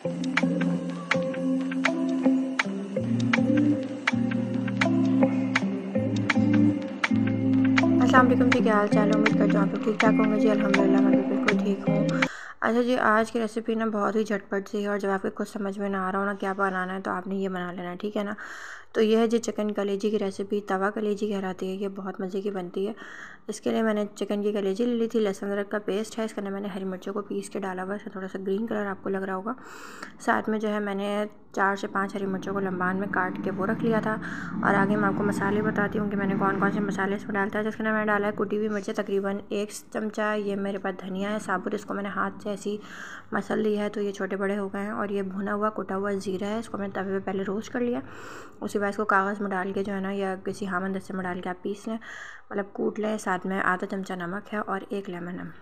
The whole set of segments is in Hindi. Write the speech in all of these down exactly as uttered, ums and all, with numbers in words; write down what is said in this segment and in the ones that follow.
अस्सलाम वालेकुम जी, क्या हाल चाल है। उम्मीद करती हूँ आप लोग ठीक ठाक होंगे जी। अल्हम्दुलिल्लाह मैं भी बिल्कुल ठीक हूँ। अच्छा जी, आज की रेसिपी ना बहुत ही झटपट सी है और जब आपको कुछ समझ में ना आ रहा हो ना क्या बनाना है तो आपने ये बना लेना है, ठीक है ना। तो ये है जी चिकन कलेजी की रेसिपी। तवा कलेजी कहलाती है, ये बहुत मज़े की बनती है। इसके लिए मैंने चिकन की कलेजी ले ली थी। लहसुन अदरक का पेस्ट है, इसके अंदर मैंने हरी मिर्चों को पीस के डाला हुआ है। इसका थोड़ा सा ग्रीन कलर आपको लग रहा होगा। साथ में जो है मैंने चार से पाँच हरी मिर्चों को लंबान में काट के वो रख लिया था। और आगे मैं आपको मसाले बताती हूँ कि मैंने कौन कौन से मसाले इसमें डालता है। जिसके अंदर मैंने डाला है कुटी हुई मिर्चें तकरीबन एक चमचा। ये मेरे पास धनिया है साबुत, इसको मैंने हाथ से ऐसी मसल लिया है तो ये छोटे बड़े हो गए हैं। और ये भुना हुआ कुटा हुआ ज़ीरा है, इसको मैंने तवे पे पहले रोस्ट कर लिया। उसके बाद इसको कागज़ में डाल के जो है ना या किसी हामन दस्ते में डाल के आप पीस लें, मतलब कूट लें। साथ में आधा चमचा नमक है और एक लेमन है।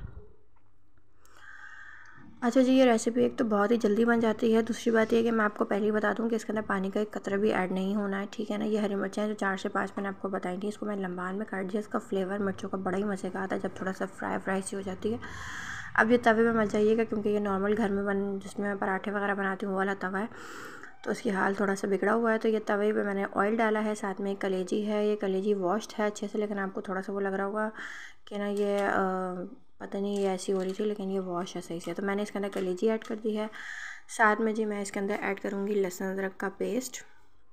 अच्छा जी, ये रेसिपी एक तो बहुत ही जल्दी बन जाती है। दूसरी बात ये कि मैं आपको पहले ही बता दूं कि इसके अंदर पानी का एक कतरा भी ऐड नहीं होना है, ठीक है ना। ये हरी मिर्चें जो चार से पाँच मैंने आपको बताई थी, इसको मैंने लंबान में काट दिया। इसका फ्लेवर मिर्चों का बड़ा ही मज़े का आता है जब थोड़ा सा फ्राई फ्राई सी हो जाती है। अब ये तवे पे मत जाइएगा क्योंकि ये नॉर्मल घर में बन जिसमें मैं पराठे वगैरह बनाती हूँ वो वाला तवा है, तो उसकी हाल थोड़ा सा बिगड़ा हुआ है। तो ये तवे पे मैंने ऑयल डाला है, साथ में कलेजी है। ये कलेजी वॉश्ड है अच्छे से, लेकिन आपको थोड़ा सा वो लग रहा होगा कि ना ये आ, पता नहीं ये ऐसी हो रही थी, लेकिन ये वॉश है सही से। तो मैंने इसके अंदर कलेजी ऐड कर दी है। साथ में जी मैं इसके अंदर ऐड करूँगी लहसुन अदरक का पेस्ट।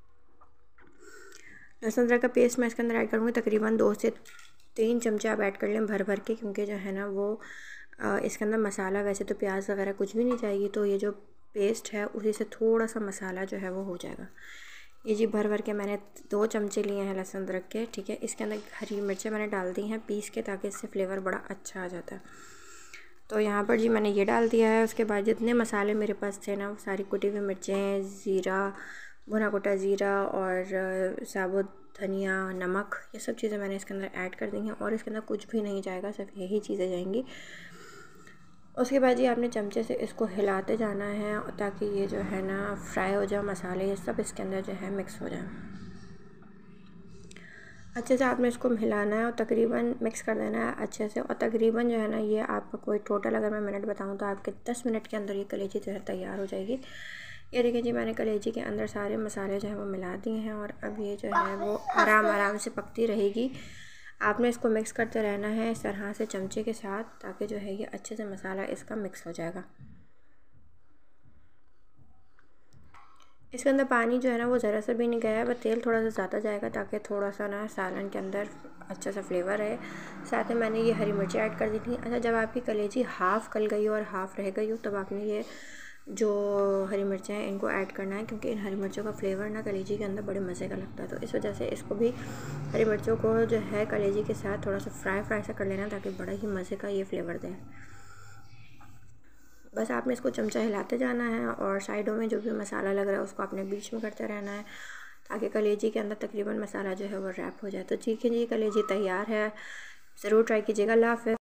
लहसुन अदरक का पेस्ट मैं इसके अंदर ऐड करूँगी तकरीबन दो से तीन चमचे आप ऐड कर लें भर भर के, क्योंकि जो है ना वो इसके अंदर मसाला वैसे तो प्याज वगैरह कुछ भी नहीं चाहिए, तो ये जो पेस्ट है उसी से थोड़ा सा मसाला जो है वो हो जाएगा। ये जी भर भर के मैंने दो चमचे लिए हैं लहसुन अदरक के, ठीक है। इसके अंदर हरी मिर्चें मैंने डाल दी हैं पीस के, ताकि इससे फ्लेवर बड़ा अच्छा आ जाता है। तो यहाँ पर जी मैंने ये डाल दिया है। उसके बाद जितने मसाले मेरे पास थे ना वो सारी कुटी हुई मिर्चें, ज़ीरा, भुना कुटा ज़ीरा और साबुत धनिया, नमक, ये सब चीज़ें मैंने इसके अंदर ऐड कर दी हैं। और इसके अंदर कुछ भी नहीं जाएगा, सिर्फ यही चीज़ें जाएंगी। उसके बाद जी आपने चमचे से इसको हिलाते जाना है ताकि ये जो है ना फ्राई हो जाए, मसाले ये सब इसके अंदर जो है मिक्स हो जाए। अच्छे से आपने इसको हिलाना है और तकरीबन मिक्स कर देना है अच्छे से। और तकरीबन जो है ना ये आपका कोई टोटल अगर मैं मिनट बताऊँ तो आपके दस मिनट के अंदर ये कलेजी जो है तैयार हो जाएगी। ये देखिए जी मैंने कलेजी के अंदर सारे मसाले जो है वो मिला दिए हैं और अब ये जो है वो आराम आराम से पकती रहेगी। आपने इसको मिक्स करते रहना है इस तरह से चमचे के साथ, ताकि जो है ये अच्छे से मसाला इसका मिक्स हो जाएगा। इसके अंदर पानी जो है ना वो ज़रा सा भी नहीं गया है, बस तेल थोड़ा सा ज़्यादा जाएगा ताकि थोड़ा सा ना सालन के अंदर अच्छा सा फ्लेवर है। साथ में मैंने ये हरी मिर्ची ऐड कर दी थी। अच्छा, जब आपकी कलेजी हाफ़ गल गई हो और हाफ़ रह गई हो तब आपने ये जो हरी मिर्चें हैं इनको ऐड करना है, क्योंकि इन हरी मिर्चों का फ्लेवर ना कलेजी के अंदर बड़े मज़े का लगता है। तो इस वजह से इसको भी हरी मिर्चों को जो है कलेजी के साथ थोड़ा सा फ्राई फ्राई सा कर लेना, ताकि बड़ा ही मज़े का ये फ्लेवर दे। बस आपने इसको चमचा हिलाते जाना है और साइडों में जो भी मसाला लग रहा है उसको आपने बीच में करते रहना है, ताकि कलेजी के अंदर तकरीबन मसाला जो है वो रैप हो जाए। तो ठीक है जी, कलेजी तैयार है, ज़रूर ट्राई कीजिएगा। अल्लाह हाफ़िज़।